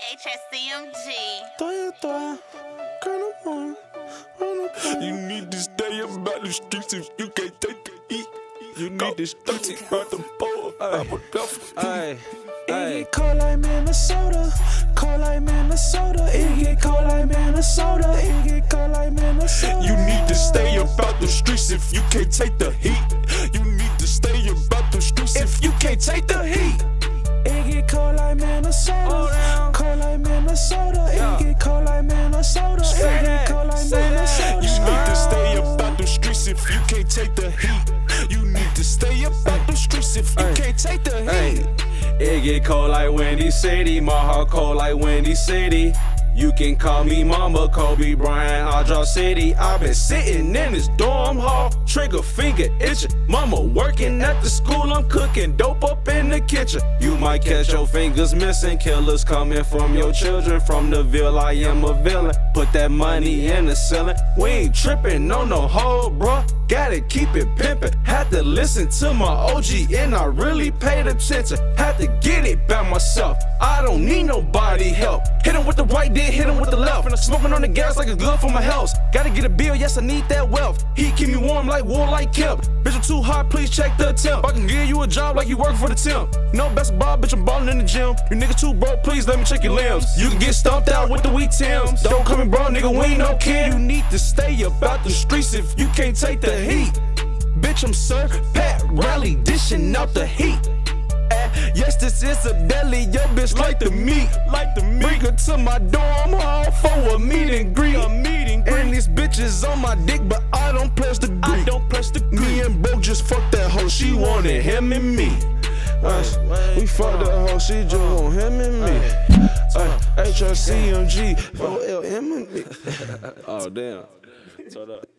HSCMG. You need to stay about the streets if you can't take the heat. You need to stay about the pole. Ay, It get cold like Minnesota, cold like Minnesota. It get cold like Minnesota, it get cold like Minnesota. You need to stay about the streets if you can't take the heat. You need to stay about the streets if you can't take the heat. It get cold like Minnesota, cold like Minnesota. It get cold like Minnesota, it get cold like Minnesota. You need to stay about the streets if you can't take the heat. You need to stay about the streets if you can't take the heat. It get cold like Windy City, my heart cold like Windy City. You can call me Mama, Kobe Bryant, Hydro City. I've been sitting in this dorm hall, trigger finger itching. Mama working at the school, I'm cooking dope up in the kitchen. You might catch your fingers missing, killers coming from your children. From the Ville, I am a villain. Put that money in the ceiling. We ain't tripping on no hoe, bruh. Gotta keep it pimpin'. Had to listen to my OG and I really paid attention. Had to get it by myself. I don't need nobody help. Hit him with the right, then hit him with the left. And I'm smoking on the gas like it's good for my health. Gotta get a bill, yes I need that wealth. Heat keep me warm like wool like Kemp. Bitch I'm too hot, please check the temp. I can give you a job like you work for the temp. No basketball, bitch I'm ballin' in the gym. You niggas too broke, please let me check your limbs. You can get stomped out with the wheat Tims. Don't come in bro, nigga, we ain't no kid. You need to stay about the streets if you can't take the heat. Bitch, I'm Sir Pat Riley, dishing out the heat. Yes, this is a deli, yo bitch like the meat. Bring her to my dorm hall for a meet and greet. And these bitches on my dick, but I don't pledge the greet. Me and bro just fucked that hoe, she wanted him and me. We fucked that hoe, she just want him and me. HSCMG, 4L him and me. Oh damn. Hold up.